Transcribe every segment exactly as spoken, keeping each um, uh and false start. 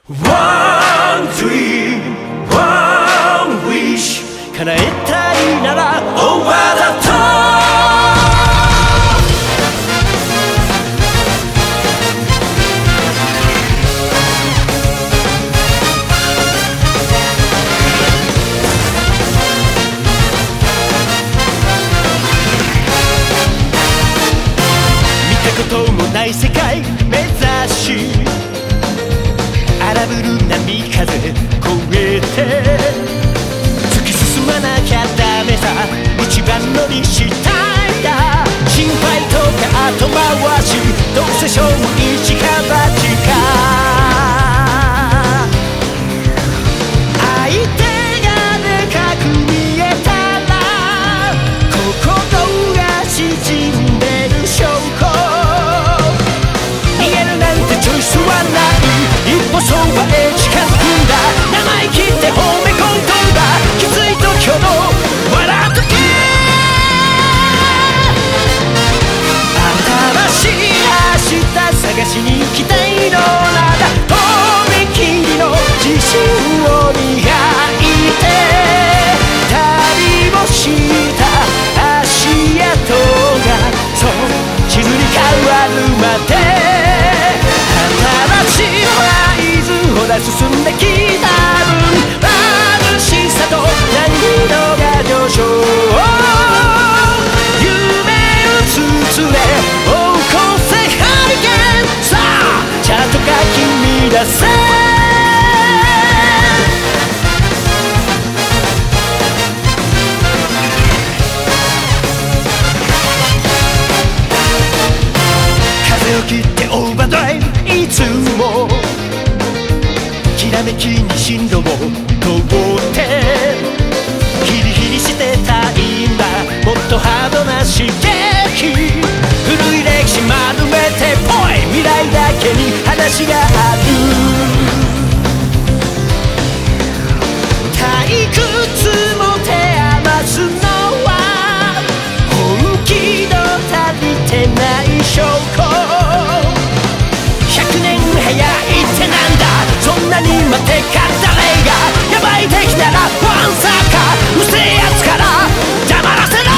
One dream, one wish 叶えたいなら Over the top 見たこともない世界目指し荒ぶる波風越えて突き進まなきゃダメさ一番乗りしたいんだ心配とか後回しどうせ勝負一か八か相手がでかく見えたら心が縮んでる証拠逃げるなんてチョイスはない一歩そばへ近づくんだ生意気って褒め込んだんだきつい時ほど笑っとけ新しい明日探しに行きたいのならとびきりの自信を磨いて旅をした足跡がそう地図に変わるまでほら進んできた分眩しさと難易度が上昇夢を包め追う個性ハリケーンさあちゃんと書き乱せ風を切ってオーバードライブいつもきらめきに進路を通ってヒリヒリしてたいんだもっとハードな刺激古い歴史丸めてぽい未来だけに話がある退屈も手余すのは本気度足りてない証拠ひゃくねん早いってなんだそんなに待てか誰がヤバい敵ならワンサーかうせえやつから黙らせろ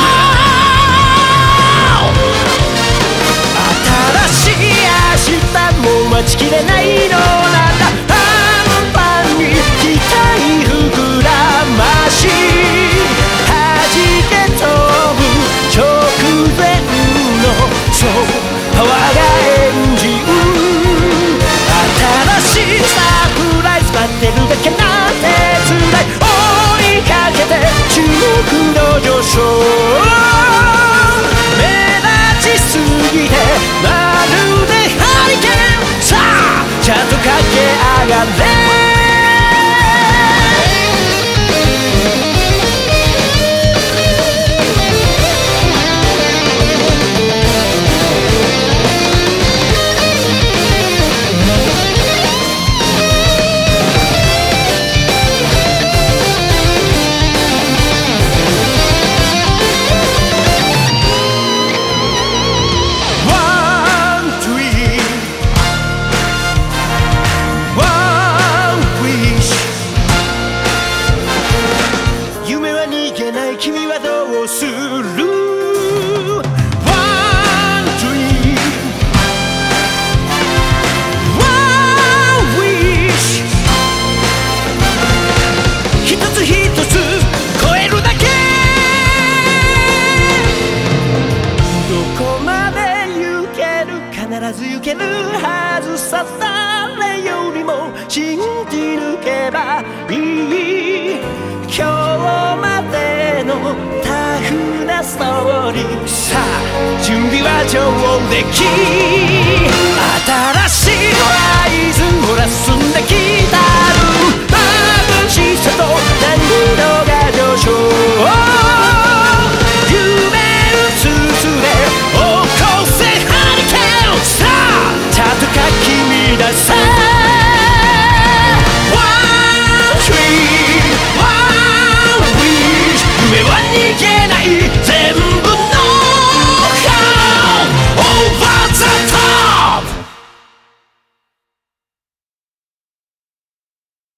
新しい明日も待ちきれないのならパンパンに期待膨らまし弾け飛ぶ直前のそうパワーがエンジン新しいサプライズ待ってるだけなんて辛い追いかけて注目の上昇目立ちすぎてまるでハリケーンさあちゃんと駆け上がれ君はどうする One dream One wish 一つ一つ超えるだけどこまで行ける必ず行けるはずさ誰よりも信じ抜けばいい今日までのタフなストーリーさあ準備は上出来新しい